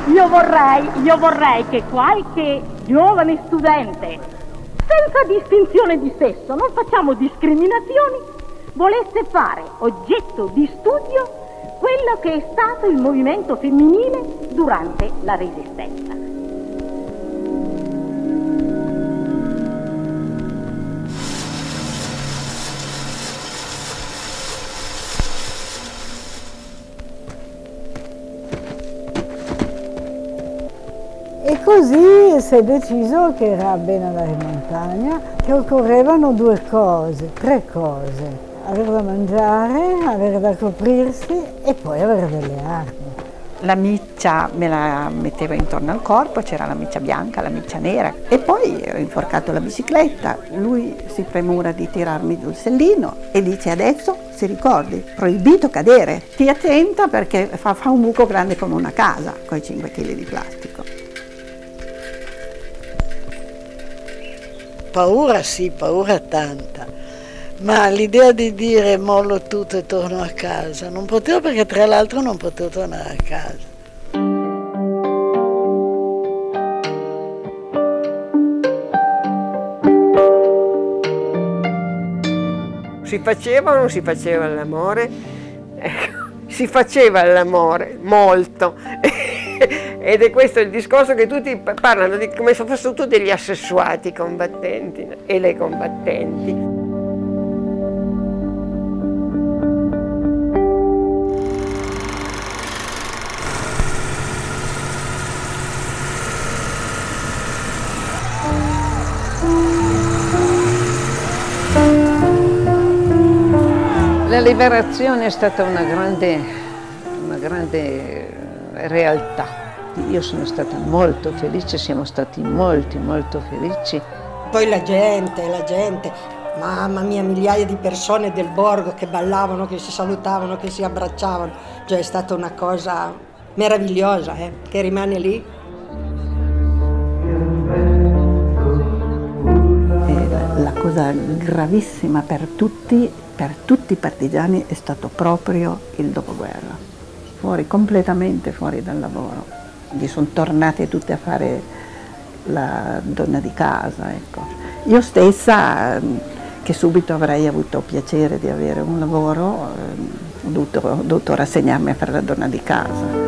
Io vorrei che qualche giovane studente, senza distinzione di sesso, non facciamo discriminazioni, volesse fare oggetto di studio quello che è stato il movimento femminile durante la Resistenza. E così si è deciso che era bene andare in montagna, che occorrevano tre cose. Avere da mangiare, avere da coprirsi e poi avere delle armi. La miccia me la mettevo intorno al corpo, c'era la miccia bianca, la miccia nera. E poi ho inforcato la bicicletta, lui si premura di tirarmi giù il sellino e dice: adesso si ricordi, proibito cadere, stia attenta perché fa un buco grande come una casa con i 5 kg di plastico. Paura sì, paura tanta, ma l'idea di dire mollo tutto e torno a casa, non potevo, perché tra l'altro non potevo tornare a casa. Si faceva o non si faceva l'amore? Si faceva l'amore, molto. Ed è questo il discorso che tutti parlano di come se fossero tutti degli assessuati combattenti e le combattenti. La liberazione è stata una grande realtà. Io sono stata molto felice, siamo stati molto felici. Poi la gente, mamma mia, migliaia di persone del borgo che ballavano, che si salutavano, che si abbracciavano. Cioè è stata una cosa meravigliosa, che rimane lì. La cosa gravissima per tutti i partigiani è stato proprio il dopoguerra. Completamente fuori dal lavoro. Gli sono tornate tutte a fare la donna di casa, ecco. Io stessa, che subito avrei avuto piacere di avere un lavoro, ho dovuto rassegnarmi a fare la donna di casa.